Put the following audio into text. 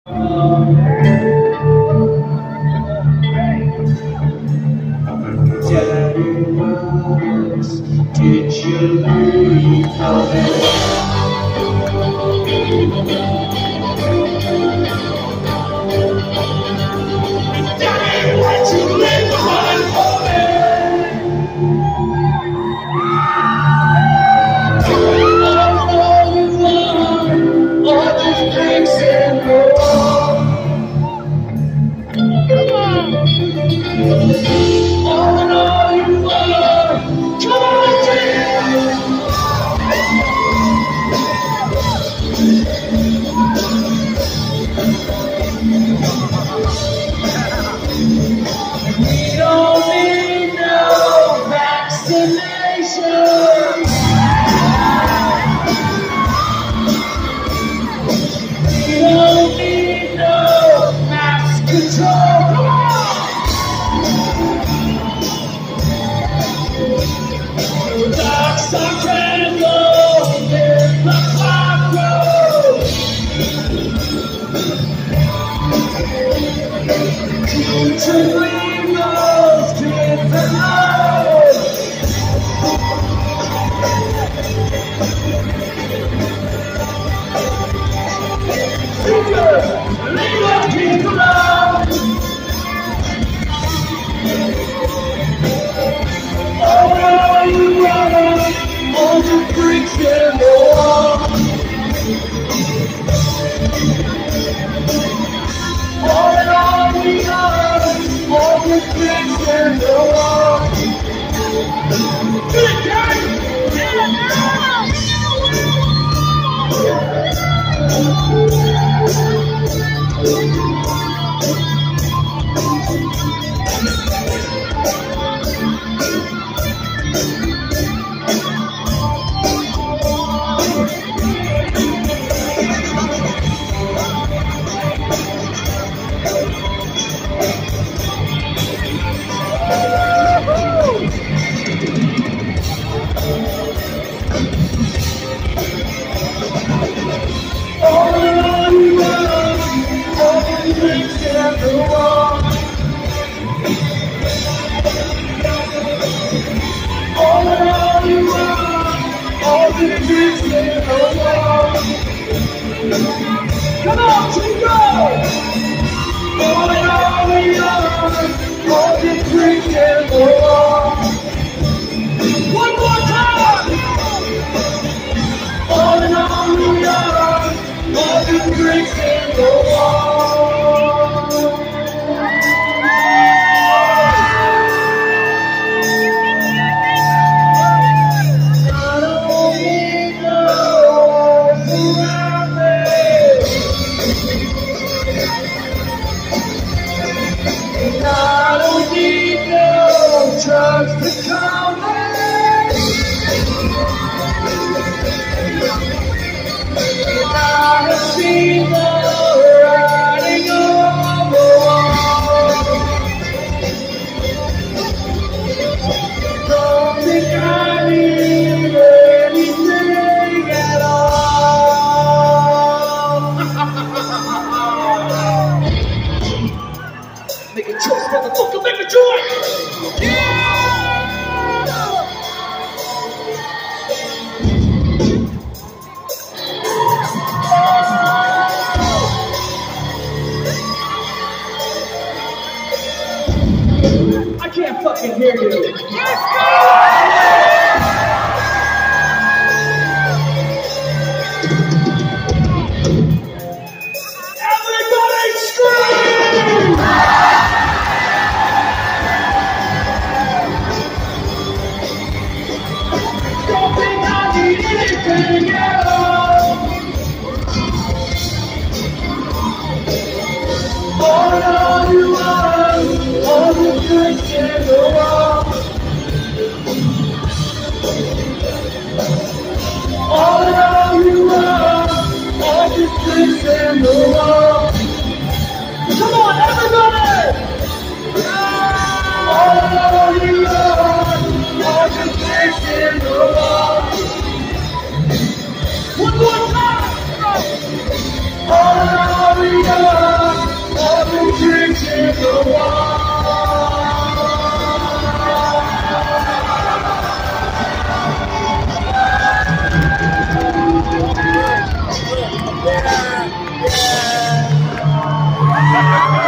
Did you leave Daddy, why'd you leave the money for me? All you want, all these bricks and more. Come on. All you want, come on, we don't need no vaccination. We don't need no mass control. Come on! Darks are candles in the background. Future dreamers, kids alive. Chico, leave us kids alone. All you want, all the bricks and the wall. All we are, all the bricks and the wall. Get it, guys! Get it now! Come on, Chico! All we are, all the bricks and the wall. One more time! All we are, all the bricks and the wall. I don't need no walls around me. I don't need no drugs to calm me. I have seen the writing on the wall. Don't think I need anything at all. Make a choice, motherfucker, make a choice! Yeah! I can't fucking hear you. Let's go! Everybody scream! Don't think I need anything else. All you want, all the bricks and the wall. All you want, all the bricks and the wall. Come on, everybody! All you want, all the bricks and the wall. One more time! All we want. Yeah.